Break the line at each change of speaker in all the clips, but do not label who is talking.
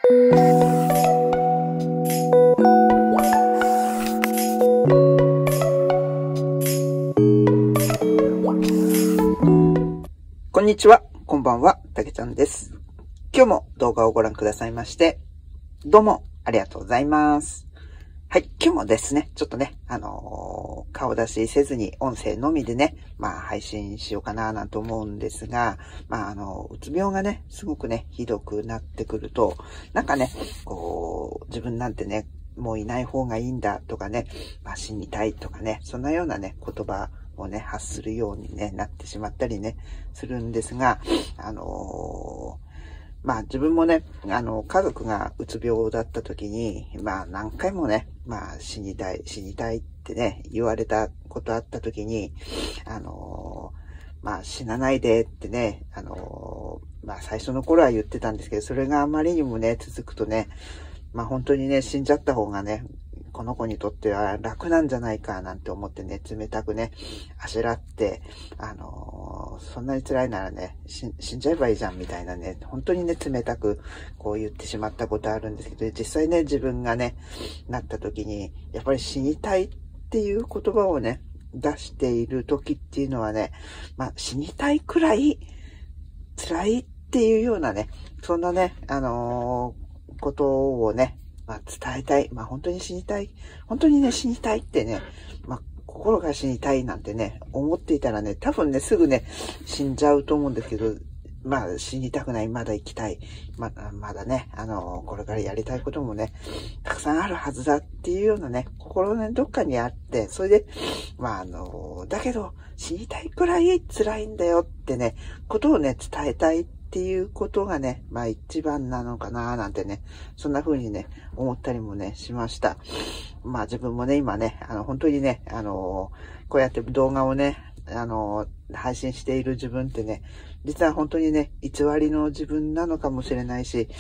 こんにちは、こんばんは、たけちゃんです。今日も動画をご覧くださいまして、どうもありがとうございます。はい、今日もですね、ちょっとね、顔出しせずに音声のみでね、配信しようかななんて思うんですが、うつ病がね、すごくね、ひどくなってくると、なんかね、自分なんてね、もういない方がいいんだとかね、死にたいとかね、そんなようなね、言葉をね、発するようにね、なってしまったりね、するんですが、自分もね、家族がうつ病だった時に、何回もね、死にたいってね、言われたことあった時に、死なないでってね、最初の頃は言ってたんですけど、それがあまりにもね、続くとね、本当にね、死んじゃった方がね、この子にとっては楽なんじゃないかなんて思ってね、冷たくね、あしらって、そんなに辛いならね、死んじゃえばいいじゃんみたいなね、本当にね、冷たくこう言ってしまったことあるんですけど、実際ね、自分がね、なった時に、やっぱり死にたいっていう言葉をね、出している時っていうのはね、死にたいくらい辛いっていうようなね、そんなね、ことをね、伝えたい。本当に死にたい。本当にね、死にたいってね、心が死にたいなんてね、思っていたらね、多分ね、すぐね、死んじゃうと思うんですけど、死にたくない。まだ生きたい。まだね、これからやりたいこともね、たくさんあるはずだっていうようなね、心の、ね、どっかにあって、それで、だけど、死にたいくらい辛いんだよってね、ことをね、伝えたいっていうことがね、一番なのかななんてね、そんな風にね、思ったりもね、しました。自分もね、今ね、本当にね、こうやって動画をね、配信している自分ってね、実は本当にね、偽りの自分なのかもしれないし、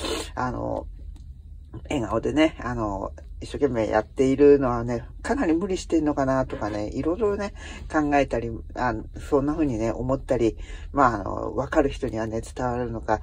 笑顔でね、一生懸命やっているのはね、かなり無理してんのかなとかね、いろいろね、考えたり、そんな風にね、思ったり、わかる人にはね、伝わるのか、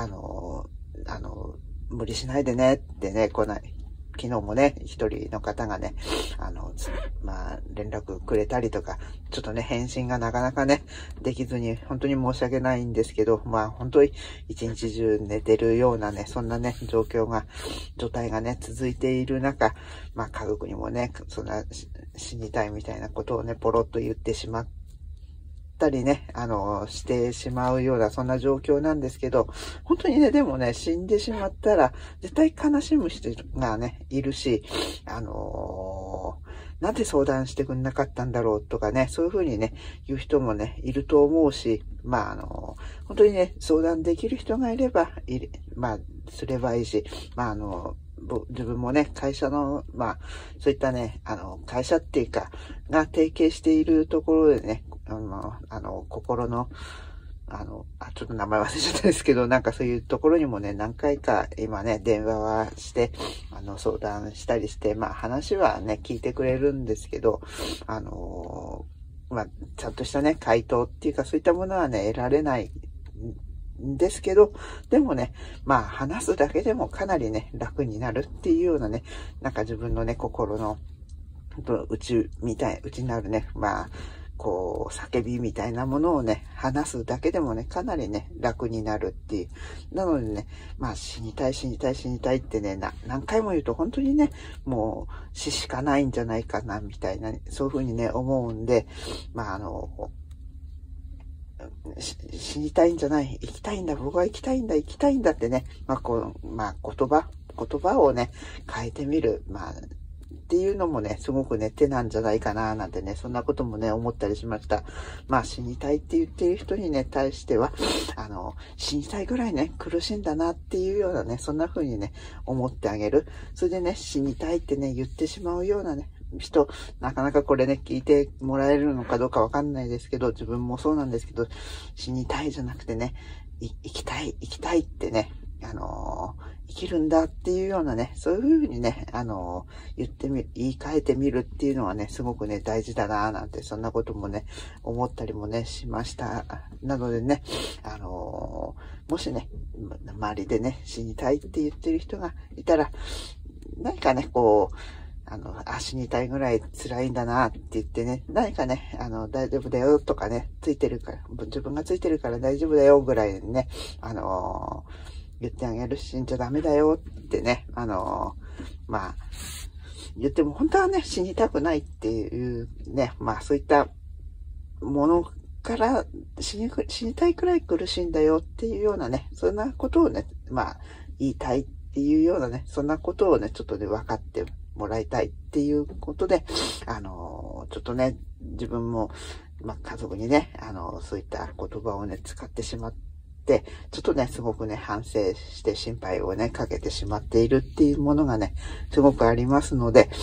無理しないでねってね、昨日もね、一人の方がね、連絡くれたりとか、ちょっとね、返信がなかなかね、できずに、本当に申し訳ないんですけど、本当に一日中寝てるようなね、そんなね、状態がね、続いている中、家族にもね、そんな死にたいみたいなことをね、ポロッと言ってしまったりね、してしまうような、そんな状況なんですけど、本当にね、でもね、死んでしまったら、絶対悲しむ人がね、いるし、なんで相談してくんなかったんだろうとかね、そういうふうにね、言う人もね、いると思うし、本当にね、相談できる人がいれば、すればいいし、自分もね、会社の、そういったね、会社っていうか、が提携しているところでね、心の、ちょっと名前忘れちゃったんですけど、なんかそういうところにもね、何回か今ね、電話はして、相談したりして、話はね、聞いてくれるんですけど、ちゃんとしたね、回答っていうか、そういったものはね、得られないんですけど、でもね、話すだけでもかなりね、楽になるっていうようなね、なんか自分のね、心の、内にあるね、叫びみたいなものをね、話すだけでもね、かなりね、楽になるっていう。なのでね、死にたいってね、何回も言うと本当にね、もう死しかないんじゃないかな、みたいな、そういうふうにね、思うんで、死にたいんじゃない、生きたいんだ、僕は生きたいんだってね、言葉をね、変えてみる。っていうのもね、すごくね、手なんじゃないかな、なんてね、そんなこともね、思ったりしました。死にたいって言っている人にね、対しては、死にたいぐらいね、苦しいんだなっていうようなね、そんな風にね、思ってあげる。それでね、死にたいってね、言ってしまうようなね、人、なかなかこれね、聞いてもらえるのかどうかわかんないですけど、自分もそうなんですけど、死にたいじゃなくてね、生きたいってね、 生きるんだっていうようなね、そういうふうにね、言い換えてみるっていうのはね、すごくね、大事だなぁなんて、そんなこともね、思ったりもね、しました。なのでね、もしね、周りでね、死にたいって言ってる人がいたら、何かね、こう、死にたいぐらい辛いんだなって言ってね、何かね、大丈夫だよとかね、自分がついてるから大丈夫だよぐらいね、言ってあげるし、死んじゃダメだよってね、言っても本当はね、死にたくないっていうね、そういったものから死にたいくらい苦しいんだよっていうようなね、そんなことをね、言いたいっていうようなね、そんなことをね、ちょっとね、分かってもらいたいっていうことで、ちょっとね、自分も、家族にね、そういった言葉をね、使ってしまって、ちょっとね、すごくね、反省して心配をね、かけてしまっているっていうものがね、すごくありますので、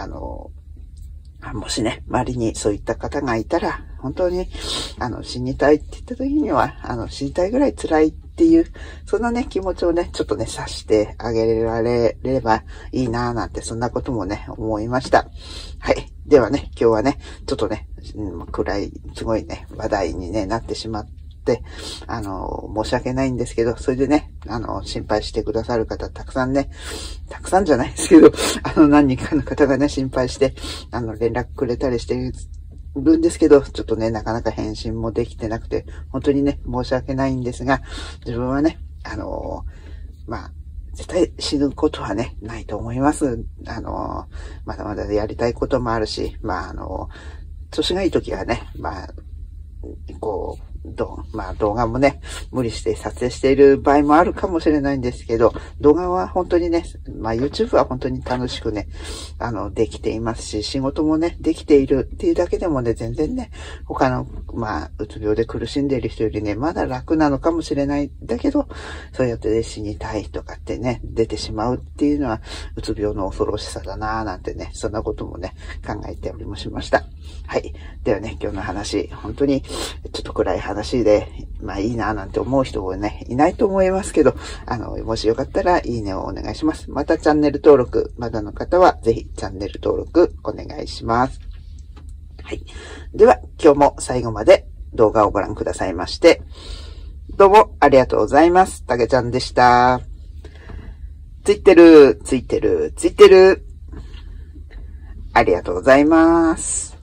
もしね、周りにそういった方がいたら、本当に、死にたいって言った時には、死にたいぐらい辛いっていう、そんなね、気持ちをね、ちょっとね、察してあげられればいいなぁなんて、そんなこともね、思いました。はい。ではね、今日はね、ちょっとね、暗い、すごいね、話題に、ね、なってしまって、申し訳ないんですけど、それでね、心配してくださる方、たくさんね、たくさんじゃないですけど、何人かの方がね、心配して、連絡くれたりしてるんですけど、ちょっとね、なかなか返信もできてなくて、本当にね、申し訳ないんですが、自分はね、絶対死ぬことはね、ないと思います。まだまだやりたいこともあるし、調子がいい時はね、動画もね、無理して撮影している場合もあるかもしれないんですけど、動画は本当にね、YouTube は本当に楽しくね、できていますし、仕事もね、できているっていうだけでもね、全然ね、他の、うつ病で苦しんでいる人よりね、まだ楽なのかもしれない。だけど、そうやってね、死にたいとかってね、出てしまうっていうのは、うつ病の恐ろしさだなぁなんてね、そんなこともね、考えておりもしました。はい。ではね、今日の話、本当に、ちょっと暗い話で、いいなぁなんて思う人もね、いないと思いますけど、もしよかったらいいねをお願いします。またチャンネル登録、まだの方はぜひチャンネル登録お願いします。はい。では、今日も最後まで動画をご覧くださいまして、どうもありがとうございます。たけちゃんでした。ついてる。ありがとうございます。